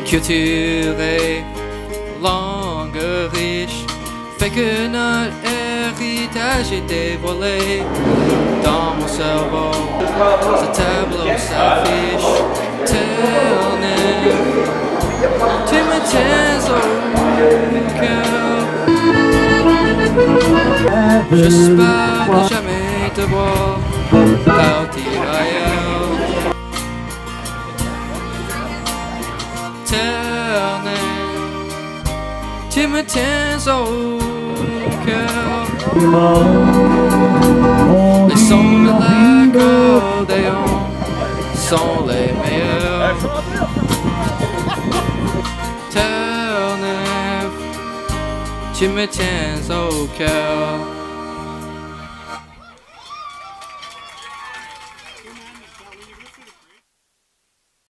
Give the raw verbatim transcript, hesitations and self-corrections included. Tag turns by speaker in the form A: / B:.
A: culture et langue riche fait que notre héritage est dévoilé. Dans mon cerveau, ce tableau s'affiche. Ternif, tu me tiens au cœur. J'espère ne jamais te voir partir ailleurs. Ternif, tu me tiens au cœur. Les sons de l'accordéon sont les meilleurs. Ternif, tu me tiens au cœur.